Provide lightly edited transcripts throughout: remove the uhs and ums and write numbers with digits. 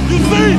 You see,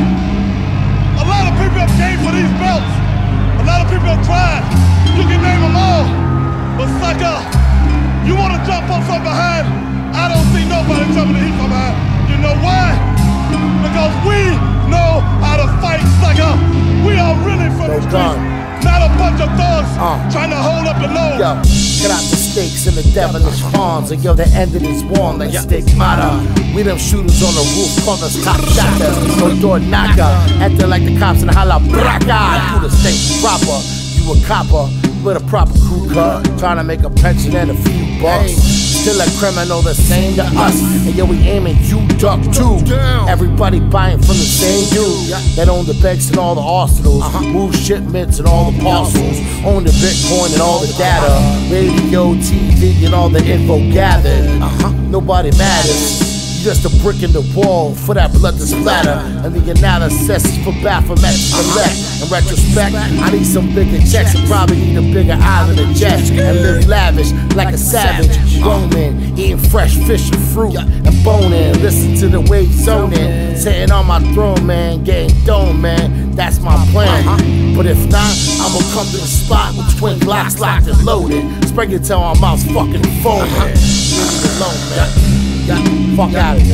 a lot of people have came for these belts. A lot of people have tried. You can name them all. But sucker, you want to jump up from behind? I don't see nobody jumping the heat from behind. You know why? Because we know how to fight, sucker. We are really from the streets. Not a bunch of thugs trying to hold up the load. Yo, cut out the stakes and the devilish pawns. And yo, the end of this war like stigmata. We them shooters on the roof, call us top shotters. No door knocker, acting like the cops in the holla braca. Do the state proper, you a copper with a proper crew cut, trying to make a pension and a few bucks. Still a criminal the same to us, and yo, we aiming, you duck too. Everybody buying from the same dude that own the banks and all the arsenals, move shipments and all the parcels, own the Bitcoin and all the data, radio, TV and all the info gathered. Nobody matters. Just a brick in the wall for that blood to splatter. And the analysis for Baphomet to collect. In retrospect, I need some bigger checks and probably need a bigger eye than a jet. And live lavish like a savage, roaming, eating fresh fish and fruit and boning. Listen to the waves zoning, sitting on my throne, man, getting dome, man. That's my plan. But if not, I'ma come to the spot with twin Glocks locked and loaded. Spring it till my mouth's fucking foaming. Leave me alone, man. Fuck out of here.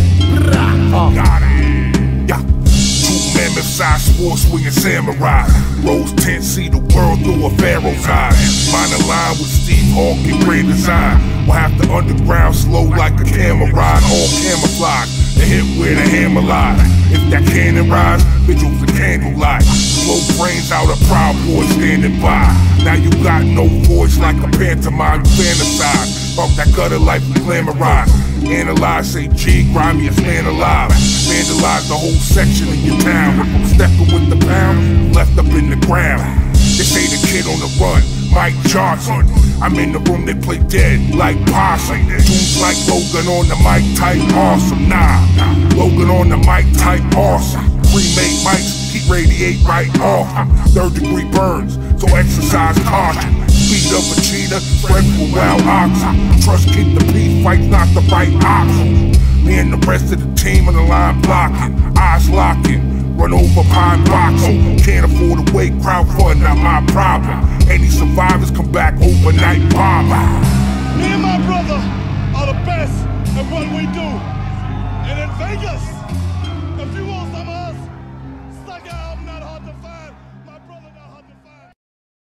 Got it. Yeah. Two mammoth side sports swinging samurai. Rose 10, see the world through a pharaoh's eyes. Find a line with Steve Hawke and Grand Design. We'll have the underground slow like a camera ride. All camouflage, the hit where the hammer lies. If that cannon rise, vigils and candlelight. Blow brains out of Proud Boy standing by. Now you got no voice like a pantomime, you fantasize. Fuck that gutter life we glamorize. Analyze, say G, grimiest man alive. Vandalize the whole section of your town. If I'm stepping with the pound, you left up in the ground. They say the kid on the run, Mike Johnson. I'm in the room, they play dead like possum. Tunes like Logan on the mic type awesome. Nah, Logan on the mic type awesome. Pre-made mics, keep radiate right off. 3rd-degree burns, so exercise caution. Speed of a cheetah, spread for wild oxen. Trust keep the peace, fight's not the right option. Me and the rest of the team on the line blocking, eyes locking, run over pine boxing. Can't afford to wait, crowdfund, not my problem. Any survivors come back overnight bombing. Me and my brother are the best at what we do. And in Vegas,